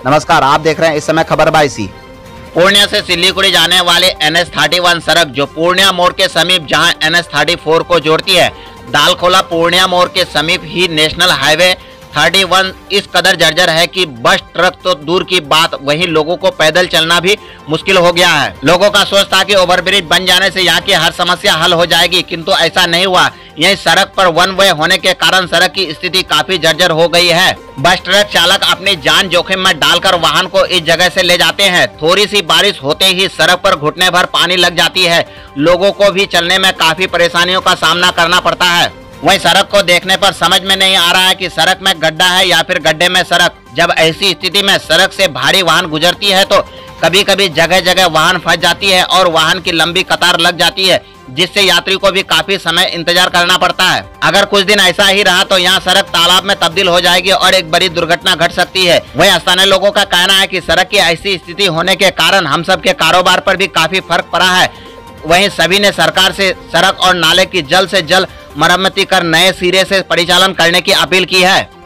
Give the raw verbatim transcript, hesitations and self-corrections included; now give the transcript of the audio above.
नमस्कार, आप देख रहे हैं इस समय खबर बाईसी। पूर्णिया से सिल्लीगुड़ी जाने वाली एन एच इकतीस सड़क जो पूर्णिया मोड़ के समीप जहां एन एच चौंतीस को जोड़ती है, दालखोला पूर्णिया मोड़ के समीप ही नेशनल हाईवे इकतीस इस कदर जर्जर है कि बस ट्रक तो दूर की बात, वहीं लोगों को पैदल चलना भी मुश्किल हो गया है। लोगों का सोच था कि ओवरब्रिज बन जाने से यहाँ की हर समस्या हल हो जाएगी, किंतु ऐसा नहीं हुआ। यही सड़क पर वन वे होने के कारण सड़क की स्थिति काफी जर्जर हो गई है। बस ट्रक चालक अपनी जान जोखिम में डालकर वाहन को इस जगह से ले जाते हैं। थोड़ी सी बारिश होते ही सड़क पर घुटने भर पानी लग जाती है। लोगों को भी चलने में काफी परेशानियों का सामना करना पड़ता है। वहीं सड़क को देखने पर समझ में नहीं आ रहा है कि सड़क में गड्ढा है या फिर गड्ढे में सड़क। जब ऐसी स्थिति में सड़क से भारी वाहन गुजरती है तो कभी कभी जगह जगह वाहन फंस जाती है और वाहन की लंबी कतार लग जाती है, जिससे यात्री को भी काफी समय इंतजार करना पड़ता है। अगर कुछ दिन ऐसा ही रहा तो यहाँ सड़क तालाब में तब्दील हो जाएगी और एक बड़ी दुर्घटना घट सकती है। वहीं स्थानीय लोगों का कहना है कि सड़क की ऐसी स्थिति होने के कारण हम सब के कारोबार पर भी काफी फर्क पड़ा है। वहीं सभी ने सरकार से सड़क और नाले की जल्द से जल्द मरम्मती कर नए सिरे से परिचालन करने की अपील की है।